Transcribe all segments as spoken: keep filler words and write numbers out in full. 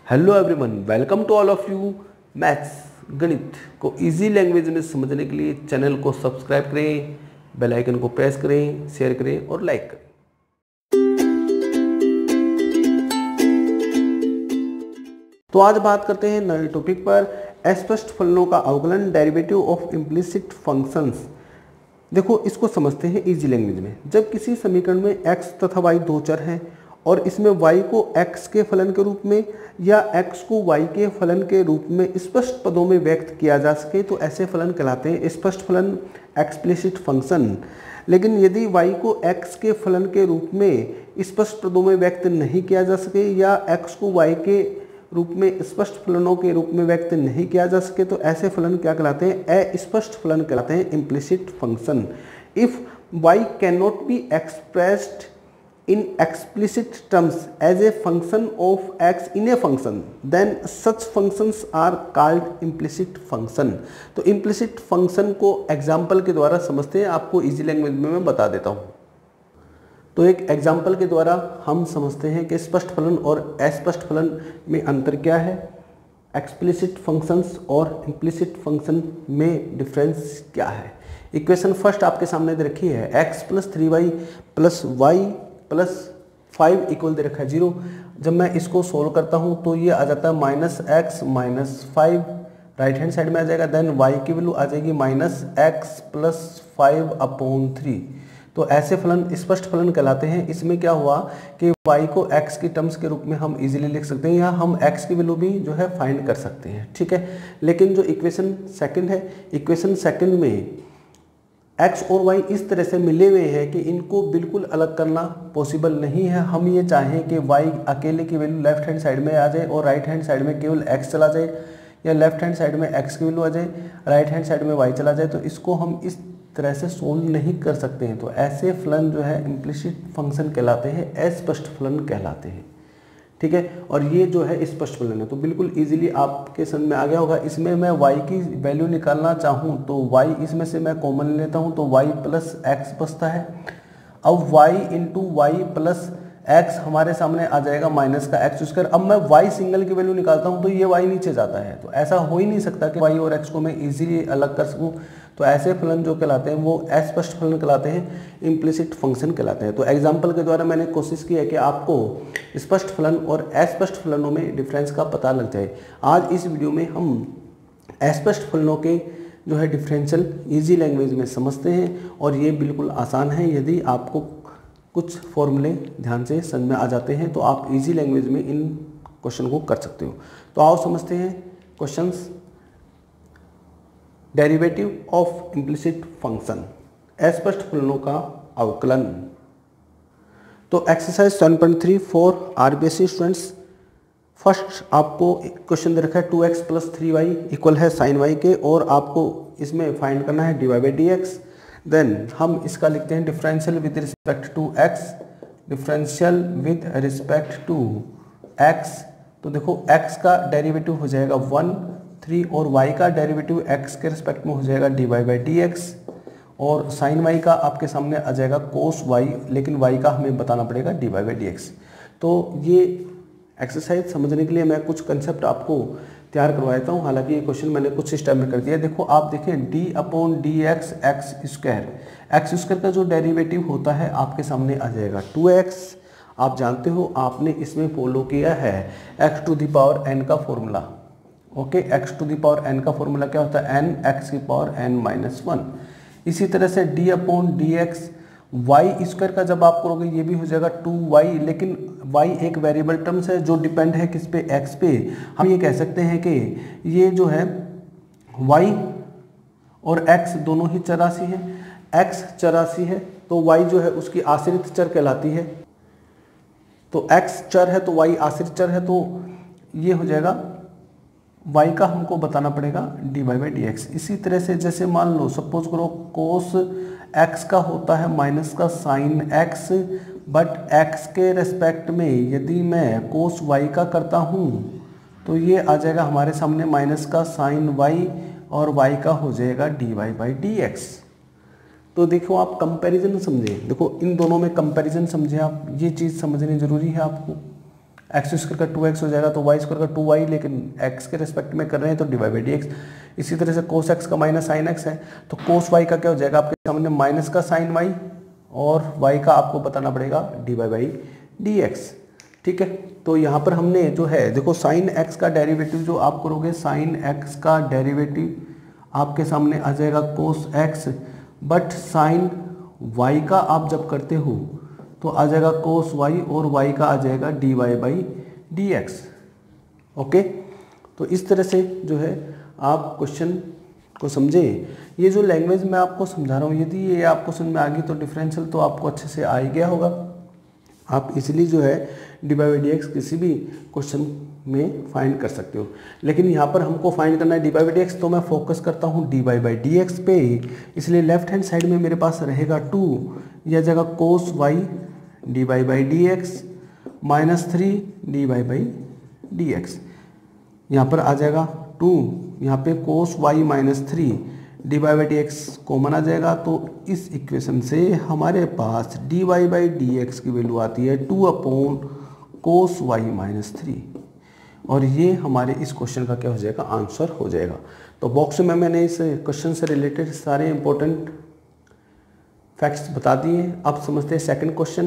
Hello everyone, welcome to all of you. Maths गणित को easy language में समझने के लिए चैनल को सब्सक्राइब करें, बेल आइकन को प्रेस करें, शेयर करें और लाइक करें। तो आज बात करते हैं नए टॉपिक पर, अस्पष्ट फलनों का अवकलन, डेरिवेटिव ऑफ इम्प्लिसिट फंक्शंस। देखो, इसको समझते हैं इजी लैंग्वेज में। जब किसी समीकरण में x तथा y दो चर हैं और इसमें y को x के फलन के रूप में या x को y के फलन के रूप में स्पष्ट पदों में व्यक्त किया जा सके तो ऐसे फलन कहलाते हैं स्पष्ट फलन, एक्सप्लिसिट फंक्शन। लेकिन यदि y को x के फलन के रूप में स्पष्ट पदों में व्यक्त नहीं किया जा सके या x को y के रूप में स्पष्ट फलनों के रूप में व्यक्त नहीं किया जा सके तो ऐसे फलन क्या कहलाते हैं? अस्पष्ट फलन कहलाते हैं, implicit function. If y can not be expressed in explicit terms as a function of x in a function, then such functions are called implicit function। तो implicit function को एग्जाम्पल के द्वारा समझते हैं, आपको इजी लैंग्वेज में मैं बता देता हूँ। तो एक एग्जाम्पल के द्वारा हम समझते हैं कि स्पष्ट फलन और अस्पष्ट फलन में अंतर क्या है, एक्सप्लिसिट फंक्शंस और इम्प्लिसिट फंक्शन में डिफरेंस क्या है। इक्वेशन फर्स्ट आपके सामने दे रखी है, x plus three y plus y plus five equal दे रखा है जीरो। जब मैं इसको सोल्व करता हूँ तो ये आ जाता है minus x minus five, right hand side में आ जाएगा। देन y की वैल्यू आ जाएगी minus x plus five upon three. तो ऐसे फलन स्पष्ट फलन कहलाते हैं। इसमें क्या हुआ कि y को x की टर्म्स के रूप में हम इजीली लिख सकते हैं या हम x की वैल्यू भी जो है फाइंड कर सकते हैं, ठीक है। लेकिन जो इक्वेशन सेकंड है, इक्वेशन सेकंड में x और y इस तरह से मिले हुए हैं कि इनको बिल्कुल अलग करना पॉसिबल नहीं है। हम ये चाहें कि y अकेले की वैल्यू लेफ्ट हैंड साइड में आ जाए और राइट हैंड साइड में केवल x चला जाए, या लेफ्ट हैंड साइड में x की वैल्यू आ जाए, राइट हैंड साइड में y चला जाए, तो इसको हम इस तरह से सोल्व नहीं कर सकते हैं। तो ऐसे फलन जो है इम्प्लिसिट फंक्शन कहलाते हैं, अस्पष्ट फलन कहलाते हैं, ठीक है। और ये जो है स्पष्ट फलन है। तो बिल्कुल इजीली आपके समझ में आ गया होगा। इसमें मैं y की वैल्यू निकालना चाहूँ तो y इसमें से मैं कॉमन लेता हूँ तो y प्लस एक्स बचता है। अब y into y plus x हमारे सामने आ जाएगा माइनस का एक्स स्क्वायर। अब मैं y सिंगल की वैल्यू निकालता हूँ तो ये y नीचे जाता है। तो ऐसा हो ही नहीं सकता कि y और x को मैं इजीली अलग कर सकूँ। तो ऐसे फलन जो कहलाते हैं वो अस्पष्ट फलन कहलाते हैं, इम्प्लिसिट फंक्शन कहलाते हैं। तो एग्जाम्पल के द्वारा मैंने कोशिश की है कि आपको स्पष्ट फलन और अस्पष्ट फलनों में डिफरेंस का पता लग जाए। आज इस वीडियो में हम अस्पष्ट फलनों के जो है डिफरेंशियल इजी लैंग्वेज में समझते हैं और ये बिल्कुल आसान है। यदि आपको कुछ फॉर्मूले ध्यान से समझ में आ जाते हैं तो आप इजी लैंग्वेज में इन क्वेश्चन को कर सकते हो। तो आओ समझते हैं questions. Derivative of implicit function, अस्पष्ट फलनों का अवकलन। तो exercise seven point three for RBSC students. First आपको क्वेश्चन दे रखा है two x plus three y equal है साइन वाई के और आपको इसमें फाइंड करना है d y by d x. Then हम इसका लिखते हैं differential with respect to x, differential with respect to x. तो देखो x का डेरिवेटिव हो जाएगा वन, थ्री और y का डेरिवेटिव x के रिस्पेक्ट में हो जाएगा d y by d x और साइन y का आपके सामने आ जाएगा कोस y, लेकिन y का हमें बताना पड़ेगा d y by d x. तो ये एक्सरसाइज समझने के लिए मैं कुछ कंसेप्ट आपको तैयार करवा देता हूँ। हालांकि ये क्वेश्चन मैंने कुछ सिस्टम में कर दिया। देखो आप देखें d upon d x x square, x square का जो डेरिवेटिव होता है आपके सामने आ जाएगा टू एक्स। आप जानते हो आपने इसमें फॉलो किया है x to the power n का formula. Okay, x to the power n का फॉर्मूला क्या होता है? एन एक्स की पावर एन माइनस वन। इसी तरह से d upon d x y square का जब आप करोगे ये भी हो जाएगा टू वाई, लेकिन वाई एक वेरिएबल टर्म्स है जो डिपेंड है किस पे? एक्स पे। हम ये कह सकते हैं कि ये जो है वाई और एक्स दोनों ही चरासी है। एक्स चरासी है तो वाई जो है उसकी आश्रित चर कहलाती है। तो एक्स चर है तो वाई आश्रित चर है, तो ये हो जाएगा y का हमको बताना पड़ेगा d y by d x. इसी तरह से जैसे मान लो सपोज करो कोस x का होता है माइनस का साइन x, बट x के रेस्पेक्ट में यदि मैं कोस y का करता हूँ तो ये आ जाएगा हमारे सामने माइनस का साइन y और y का हो जाएगा d y by d x. तो देखो आप कंपैरिजन समझे, देखो इन दोनों में कंपैरिजन समझे आप, ये चीज़ समझनी जरूरी है आपको। एक्स स्क्वायर का टू एक्स हो जाएगा तो वाई स्क्वायर का टू वाई, लेकिन एक्स के रिस्पेक्ट में कर रहे हैं तो डिवाइड बाई डी एक्स। इसी तरह से कोस एक्स का माइनस साइन एक्स है तो कोस वाई का क्या हो जाएगा आपके सामने माइनस का साइन वाई, और वाई का आपको बताना पड़ेगा डिवाइड बाई डी एक्स। ठीक है, तो यहाँ पर हमने जो है देखो साइन एक्स का डेरिवेटिव जो आप करोगे, साइन एक्स का डेरिवेटिव आपके सामने आ जाएगा cos x, but sine y का आप जब करते हो तो आ जाएगा कोस वाई, और वाई का आ जाएगा d y by d x. Okay, तो इस तरह से जो है आप क्वेश्चन को समझे। ये जो लैंग्वेज मैं आपको समझा रहा हूँ, यदि ये आपको समझ में आ गई तो डिफरेंशियल तो आपको अच्छे से आ ही गया होगा। आप इजीली जो है d y by d x किसी भी क्वेश्चन में फाइंड कर सकते हो। लेकिन यहाँ पर हमको फाइंड करना है d y by d x, तो मैं फोकस करता हूँ d y by d x पे, इसलिए लेफ्ट हैंड साइड में मेरे पास रहेगा टू, यह जगह cos y d y by d x minus three d y by d x. यहाँ पर आ जाएगा टू, यहाँ पे cos y minus three d y by d x common आ जाएगा, तो इस इक्वेशन से हमारे पास d y by d x की वैल्यू आती है two upon cos y minus three, और ये हमारे इस क्वेश्चन का क्या हो जाएगा आंसर हो जाएगा। तो बॉक्स में मैंने इस क्वेश्चन से रिलेटेड सारे इंपॉर्टेंट फैक्ट्स बता दिए। अब समझते हैं सेकंड क्वेश्चन।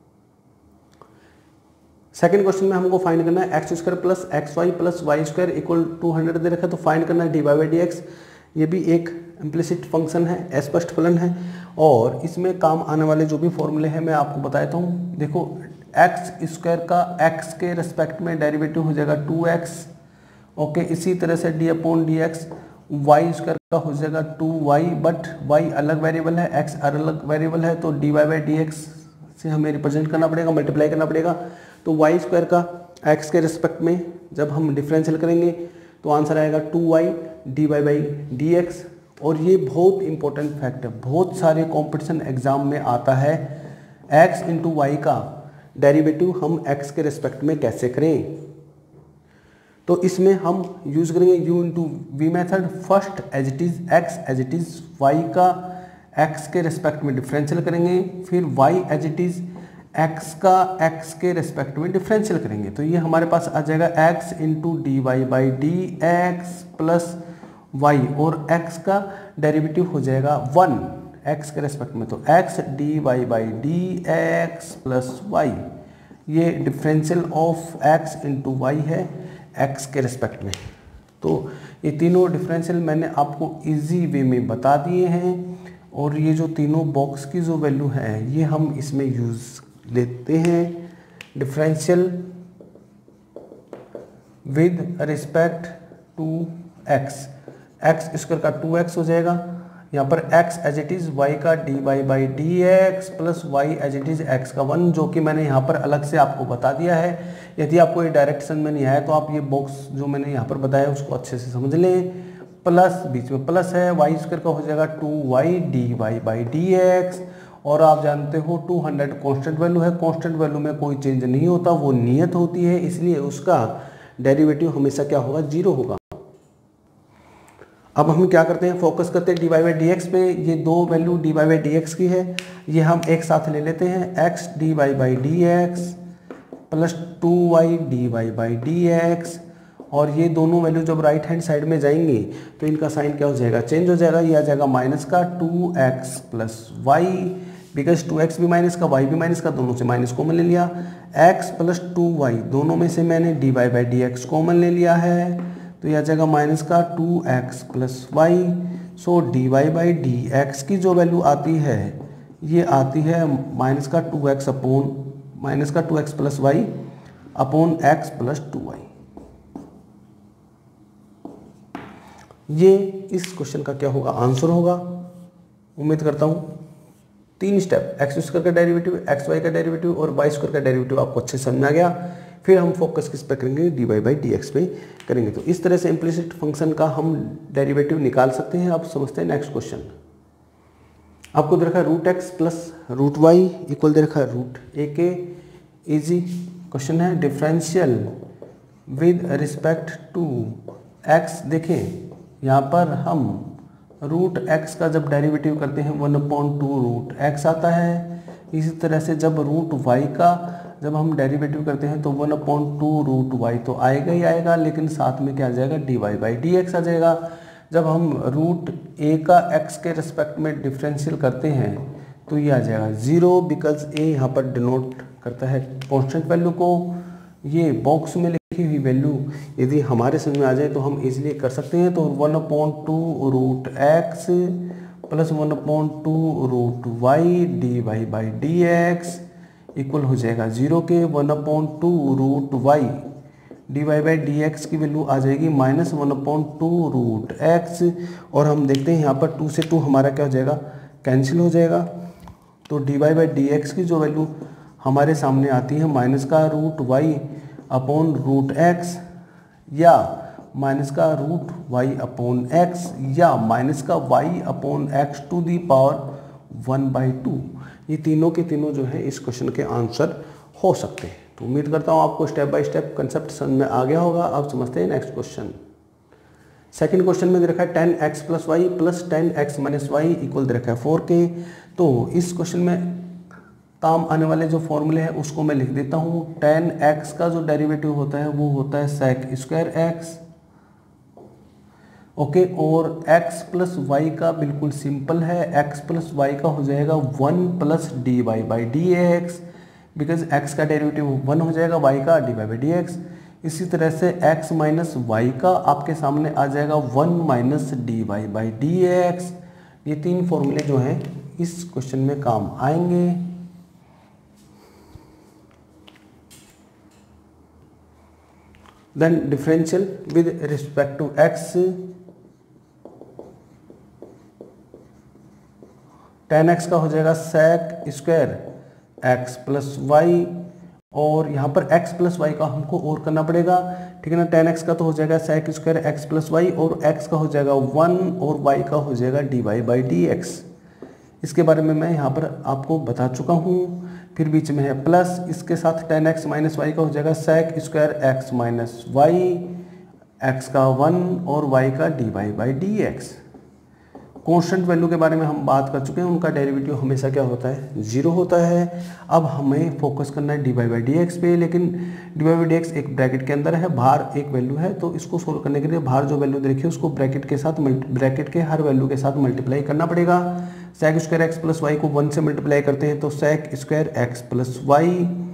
सेकंड क्वेश्चन में हमको फाइंड करना है x square plus x y plus y square equal to hundred दे रखा है, तो फाइंड करना है d y by d x. ये भी एक इम्प्लिसिट फंक्शन है, स्पष्ट फलन है, और इसमें काम आने वाले जो भी फॉर्मूले हैं मैं आपको बता देता हूँ। देखो एक्स स्क्वायर का एक्स के रेस्पेक्ट में डेरिवेटिव हो जाएगा टू एक्स। ओके, इसी तरह से d upon d x y square का हो जाएगा टू वाई, बट वाई अलग वेरिएबल है, एक्स अलग वेरिएबल है, तो d y by d x से हमें रिप्रेजेंट करना पड़ेगा, मल्टीप्लाई करना पड़ेगा। तो वाई स्क्वायर का एक्स के रिस्पेक्ट में जब हम डिफरेंशियल करेंगे तो आंसर आएगा to y d y by d x. और ये बहुत इंपॉर्टेंट फैक्ट है, बहुत सारे कॉम्पिटिशन एग्जाम में आता है, एक्स इंटू वाई का डेरिवेटिव हम एक्स के रिस्पेक्ट में कैसे करें। तो इसमें हम यूज करेंगे u into v method. First as it is x as it is y का एक्स के रिस्पेक्ट में डिफरेंशियल करेंगे, फिर y as it is x का x के रिस्पेक्ट में डिफरेंशियल करेंगे, तो ये हमारे पास आ जाएगा x into d y by d x plus y, और x का डेरिवेटिव हो जाएगा वन x के रिस्पेक्ट में, तो x d y by d x plus y. ये differential of x into y है x के रिस्पेक्ट में। तो ये तीनों डिफरेंशियल मैंने आपको इजी वे में बता दिए हैं, और ये जो तीनों बॉक्स की जो वैल्यू है ये हम इसमें यूज़ लेते हैं। Differential with respect to x, x square का टू एक्स हो जाएगा, यहाँ पर x as it is y का d y by d x plus y as it is x का वन, जो कि मैंने यहाँ पर अलग से आपको बता दिया है। यदि आपको ये डायरेक्शन में नहीं आया तो आप ये बॉक्स जो मैंने यहाँ पर बताया उसको अच्छे से समझ लें। प्लस बीच में प्लस है, वाई स्क्वायर का हो जाएगा two y d y by d x, और आप जानते हो टू हंड्रेड कांस्टेंट वैल्यू है, कांस्टेंट वैल्यू में कोई चेंज नहीं होता, वो नियत होती है, इसलिए उसका डेरिवेटिव हमेशा क्या होगा जीरो होगा। अब हम क्या करते हैं, फोकस करते हैं d y by d x पे। ये दो value d y by d x की है, ये हम एक साथ ले लेते हैं, x d y by d x plus two y d y by d x, और ये दोनों वैल्यू जब राइट हैंड साइड में जाएंगी तो इनका साइन क्या हो जाएगा चेंज हो जाएगा, ये आ जाएगा माइनस का two x plus y, because two x भी माइनस का वाई भी माइनस का, दोनों से माइनस कॉमन ले लिया, एक्स प्लस टू वाई दोनों में से मैंने d y by d x common ले लिया है, तो यह आ जाएगा माइनस का two x plus y. So d y by d x की जो वैल्यू आती है ये आती है माइनस का टू एक्स अपॉन माइनस का two x plus y upon x plus two y. ये इस क्वेश्चन का क्या होगा आंसर होगा। उम्मीद करता हूँ तीन स्टेप, एक्स स्क्वायर का डेरिवेटिव, एक्स वाई का डेरिवेटिव और वाई स्क्वायर का डेरिवेटिव आपको अच्छे से समझ आ गया। फिर हम फोकस किस पे करेंगे, d y by d x पे करेंगे। तो इस तरह से इम्प्लिसिट फंक्शन का हम डेरिवेटिव निकाल सकते हैं। अब समझते हैं नेक्स्ट क्वेश्चन। आपको दे रखा है root x plus root y equal दे रखा है रूट ए के। इजी क्वेश्चन है, differential with respect to x. देखें यहाँ पर हम रूट एक्स का जब डेरिवेटिव करते हैं one upon two root x आता है। इसी तरह से जब रूट वाई का जब हम डेरिवेटिव करते हैं तो one upon two root y तो आएगा ही आएगा, लेकिन साथ में क्या आ जाएगा, d y by d x आ जाएगा। जब हम रूट ए का एक्स के रिस्पेक्ट में डिफरेंशियल करते हैं तो ये आ जाएगा ज़ीरो, बिकॉज ए यहाँ पर डिनोट करता है कॉन्स्टेंट वैल्यू को। ये बॉक्स में लिखी हुई वैल्यू यदि हमारे समझ में आ जाए तो हम इजीली कर सकते हैं। तो one upon two root x plus one upon two root y d y by d x equal हो जाएगा जीरो के one upon two root y d y by d x की वैल्यू आ जाएगी minus one upon two root x. और हम देखते हैं यहाँ पर टू से टू हमारा क्या हो जाएगा, कैंसिल हो जाएगा। तो d y by d x की जो वैल्यू हमारे सामने आती है माइनस का root y upon root x या माइनस का रूट वाई अपॉन एक्स या माइनस का y upon x to the power one by two. ये तीनों के तीनों जो है इस क्वेश्चन के आंसर हो सकते हैं। तो उम्मीद करता हूँ आपको स्टेप बाय स्टेप कंसेप्ट समझ में आ गया होगा। अब समझते हैं नेक्स्ट क्वेश्चन। सेकंड क्वेश्चन में दे रखा है ten x plus y plus ten x minus y equal दे रखा है फोर के। तो इस क्वेश्चन में काम आने वाले जो फॉर्मूले हैं उसको मैं लिख देता हूँ। टेन एक्स का जो डेरिवेटिव होता है वो होता है सेक स्क्वायर एक्स, ओके। और x प्लस वाई का बिल्कुल सिंपल है, x प्लस वाई का हो जाएगा one plus d y by d x, because x का डेरिवेटिव वन हो जाएगा, y का d y by d x. इसी तरह से x माइनस वाई का आपके सामने आ जाएगा one minus d y by d x. ये तीन फॉर्मूले जो हैं इस क्वेश्चन में काम आएंगे। Then differential with respect to x, tan x का हो जाएगा sec square x plus y, और यहाँ पर x प्लस वाई का हमको और करना पड़ेगा, ठीक है ना। टेन एक्स का तो हो जाएगा sec square x plus y और x का हो जाएगा वन और y का हो जाएगा d y by d x. इसके बारे में मैं यहाँ पर आपको बता चुका हूँ। फिर बीच में है प्लस, इसके साथ टेन एक्स माइनस वाई का हो जाएगा sec square x minus y, x का वन और y का d y by d x. Constant value के बारे में हम बात कर चुके हैं, उनका डेरिवेटिव हमेशा क्या होता है, जीरो होता है। अब हमें फोकस करना है d y by d x पे, लेकिन d y by d x एक ब्रैकेट के अंदर है, बाहर एक वैल्यू है। तो इसको सोल्व करने के लिए बाहर जो वैल्यू देखिए उसको ब्रैकेट के साथ ब्रैकेट के हर वैल्यू के साथ मल्टीप्लाई करना पड़ेगा। Sec square x plus y को वन से मल्टीप्लाई करते हैं तो sec square x plus y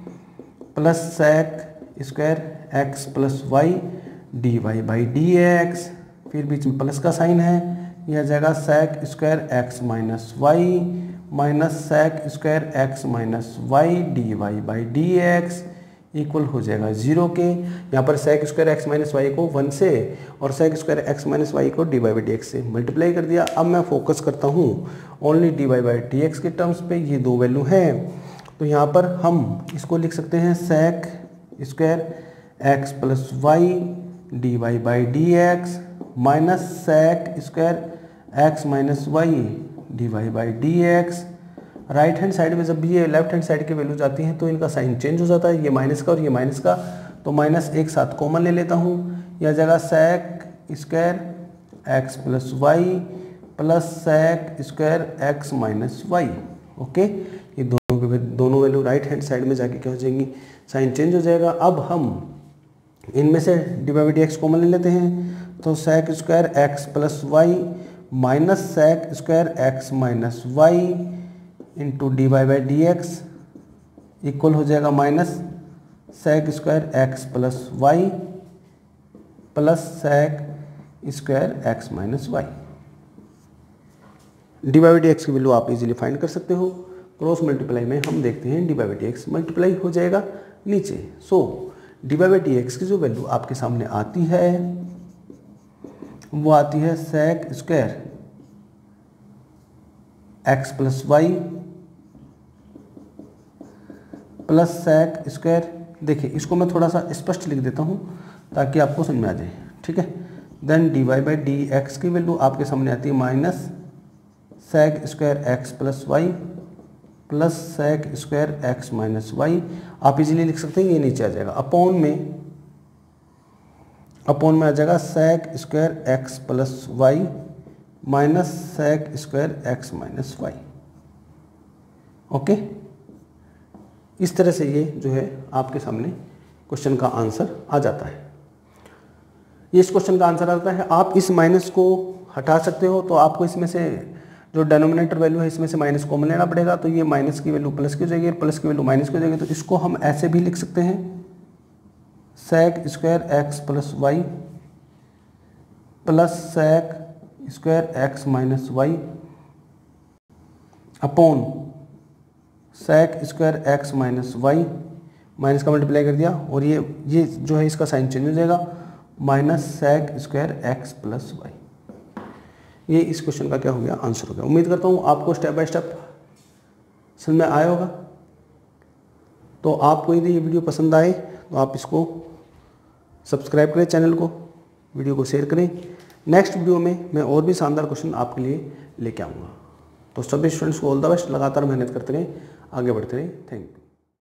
plus sec square x plus y d y by d x. फिर बीच में प्लस का साइन है, यह जाएगा sec square x minus y minus sec square x minus y d y by d x equal हो जाएगा zero के। यहाँ पर sec square x minus y को वन से और sec square x minus y को d y by d x से मल्टीप्लाई कर दिया। अब मैं फोकस करता हूँ only d y by d x के टर्म्स पे। ये दो वैल्यू हैं तो यहाँ पर हम इसको लिख सकते हैं sec square x plus y d y by d x minus sec square x minus y d y by d x. Right hand side में जब भी ये लेफ्ट हैंड साइड की वैल्यू जाती हैं तो इनका साइन चेंज हो जाता है, ये माइनस का और ये माइनस का, तो माइनस एक साथ कॉमन ले लेता हूँ। यह जगह sec square x plus y plus sec square x minus y, okay. ये दोनों दोनों वैल्यू राइट हैंड साइड में जाके क्या हो जाएंगी, साइन चेंज हो जाएगा। अब हम इनमें से d y by d x common ले लेते हैं तो sec square x plus y minus sec square x minus y into d y by d x equal हो जाएगा minus sec square x plus y plus sec square x minus y. D y by d x की value आप easily find कर सकते हो। Cross multiply में हम देखते हैं d y by d x multiply हो जाएगा नीचे। So d y by d x की जो वैल्यू आपके सामने आती है वो आती है sec square x plus y plus sec square. देखिए इसको मैं थोड़ा सा स्पष्ट लिख देता हूँ ताकि आपको समझ में आ जाए, ठीक है। Then d y by d x की वैल्यू आपके सामने आती है minus sec square x plus y plus sec square x minus y. आप इजीली लिख सकते हैं, ये नीचे आ जाएगा अपॉन में, अपॉन में आ जाएगा sec square x plus y minus sec square x minus y, okay. इस तरह से ये जो है आपके सामने क्वेश्चन का आंसर आ जाता है। ये इस क्वेश्चन का आंसर आता है। आप इस माइनस को हटा सकते हो, तो आपको इसमें से जो डिनोमिनेटर वैल्यू है इसमें से माइनस कॉमन लेना पड़ेगा, तो ये माइनस की वैल्यू प्लस की हो जाएगी, प्लस की वैल्यू माइनस की हो जाएगी। तो इसको हम ऐसे भी लिख सकते हैं, sec square x plus y plus sec square x minus y upon sec square x minus y, minus का मल्टीप्लाई कर दिया और ये ये जो है इसका साइन चेंज हो जाएगा, minus sec square x plus y. ये इस क्वेश्चन का क्या हो गया, आंसर हो गया। उम्मीद करता हूँ आपको स्टेप बाय स्टेप समझ में आया होगा। तो आपको यदि ये वीडियो पसंद आए तो आप इसको सब्सक्राइब करें चैनल को, वीडियो को शेयर करें। नेक्स्ट वीडियो में मैं और भी शानदार क्वेश्चन आपके लिए लेके आऊँगा। तो सभी स्टूडेंट्स को ऑल द बेस्ट, लगातार मेहनत करते रहें, आगे बढ़ते रहें। Thank you.